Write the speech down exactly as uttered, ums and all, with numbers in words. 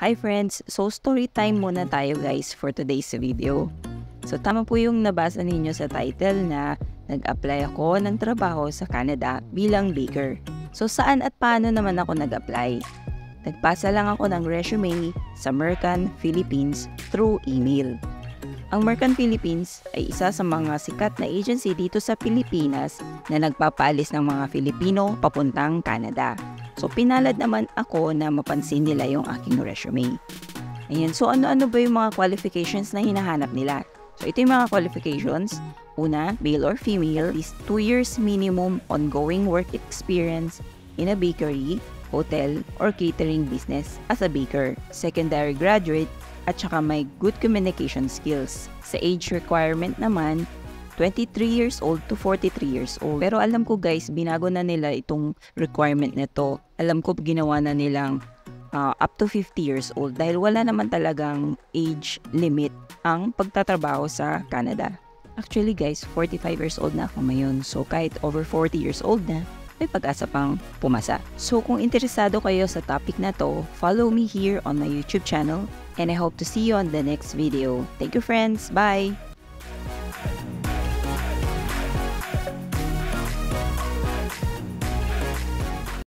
Hi friends! So story time muna tayo guys for today's video. So tama po yung nabasa ninyo sa title na nag-apply ako ng trabaho sa Canada bilang baker. So saan at paano naman ako nag-apply? Nagpasa lang ako ng resume sa Mercan Philippines through email. Ang Mercan Philippines ay isa sa mga sikat na agency dito sa Pilipinas na nagpapalis ng mga Filipino papuntang Canada. So pinalad naman ako na mapansin nila yung aking resume. Ayan, so ano-ano ba yung mga qualifications na hinahanap nila? So ito yung mga qualifications. Una, male or female, is two years minimum ongoing work experience in a bakery, hotel, or catering business as a baker. Secondary graduate, at saka may good communication skills. Sa age requirement naman, twenty-three years old to forty-three years old. Pero alam ko guys, binago na nila itong requirement nito. Alam ko ginawa na nilang uh, up to fifty years old dahil wala naman talagang age limit ang pagtatrabaho sa Canada. Actually guys, forty-five years old na ako ngayon. So kahit over forty years old na, may pag-asa pang pumasa. So kung interesado kayo sa topic na to, follow me here on my YouTube channel and I hope to see you on the next video. Thank you friends. Bye!